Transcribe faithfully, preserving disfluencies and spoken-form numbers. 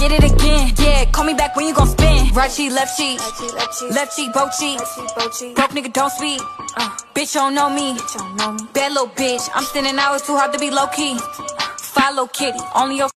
get it again. Yeah, call me back when you gon' spin. Right cheek, left cheek, left cheek, both cheek. Broke nigga don't speak. Uh, bitch don't know me. Bad little bitch. I'm standing out, it's too hard to be low key. Follow Kitty, only your